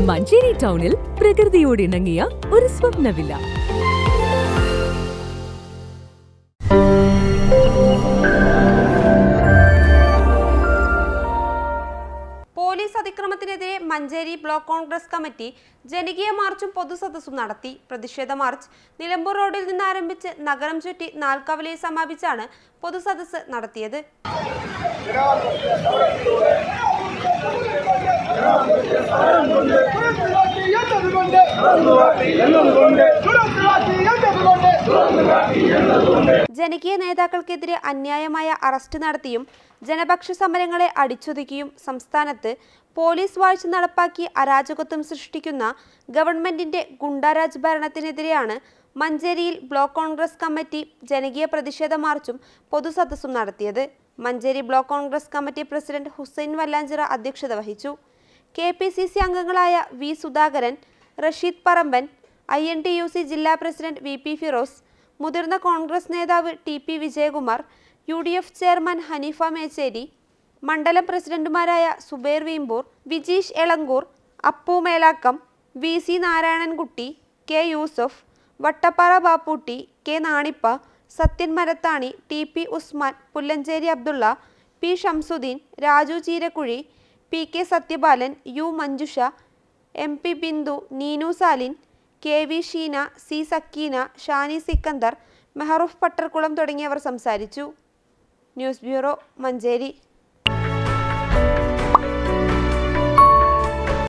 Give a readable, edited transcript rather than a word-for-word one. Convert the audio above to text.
മഞ്ചേരി ടൗണിൽ പ്രകൃതിയോട് ഇണങ്ങിയ ഒരു സ്വപ്ന വില്ല. പോലീസ് അതിക്രമത്തിനെതിരെ മഞ്ചേരി ബ്ലോക്ക് കോൺഗ്രസ് കമ്മിറ്റി ജനകീയ മാർച്ചും പൊതുസദസ്സും നടത്തി. പ്രതിഷേധ മാർച്ച് നിലമ്പൂർ റോഡിൽ നിന്ന് ആരംഭിച്ച് നഗരം ചുറ്റി നാൽക്കവലയിൽ സമാപിച്ചാണ് പൊതുസദസ്സ് നടത്തിയത്. ജനകീയ നേതാക്കൾക്കെതിരെ അന്യായമായ അറസ്റ്റ് നടത്തിയും ജനപക്ഷ സമരങ്ങളെ അടിച്ചൊതുക്കിയും സംസ്ഥാനത്ത് പോലീസ് വാഴ്ച നടപ്പാക്കി അരാജകത്വം സൃഷ്ടിക്കുന്ന ഗവൺമെന്റിന്റെ ഗുണ്ടാരാജ് ഭരണത്തിനെതിരെയാണ് മഞ്ചേരിയിൽ ബ്ലോക്ക് കോൺഗ്രസ് കമ്മിറ്റി ജനകീയ പ്രതിഷേധ മാർച്ചും പൊതുസദസ്സും നടത്തിയത്. Manjeri block Congress committee president Hussain Vallanchira അധ്യക്ഷത വഹിച്ചു. KPCC അംഗങ്ങളായ വി സുധാകരൻ, റഷീദ് പറമ്പൻ, INTUC ജില്ലാ പ്രസിഡന്റ് VP ഫിറോസ്, മുതിർന്ന കോൺഗ്രസ് നേതാവ് TP Vijayakumar, UDF chairman Haneefa Mecheri, മണ്ഡലം പ്രസിഡന്റുമാരായ Zubair Veempur, Vijeesh Elankur, Appu Melakkam, VC Narayanankutty, K Yusuf, Vattappara Bapputty, K Nanippa, Sathyan Marathani, TP Usman, Pullancheri Abdulla, P Shamsuddin, Raju Cheerakuzhi, PK Sathyapalan, U Manjusha, MP Bindu, Neenu സാലിൻ, KV Sheena, C Sakeena, Shani Sikandar, Mehroof Pattarkulam തുടങ്ങിയവർ സംസാരിച്ചു. News bureau, Manjeri.